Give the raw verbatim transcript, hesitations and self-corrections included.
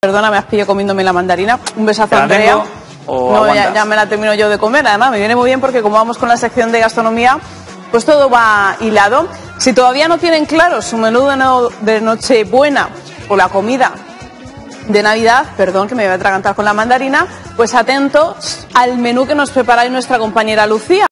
Perdona, me has pillado comiéndome la mandarina. Un besazo, Andrea. ¿O no, ya, ya me la termino yo de comer. Además, me viene muy bien porque como vamos con la sección de gastronomía, pues todo va hilado. Si todavía no tienen claro su menú de, no, de Nochebuena o la comida de Navidad, perdón que me voy a atragantar con la mandarina, pues atentos al menú que nos prepara nuestra compañera Lucía.